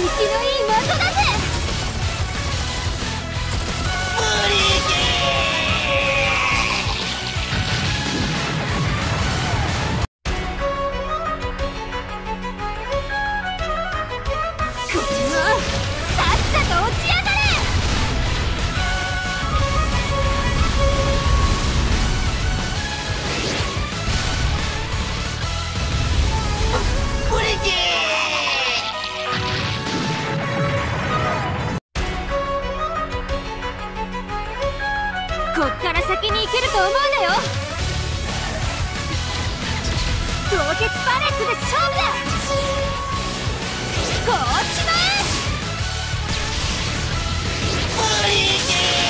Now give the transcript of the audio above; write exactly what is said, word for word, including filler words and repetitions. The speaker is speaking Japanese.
い的だぜ。これはさっさと落ちやがれ。こっから先に行けると思うなよ。凍結パレットで勝負だ。こっちまえ。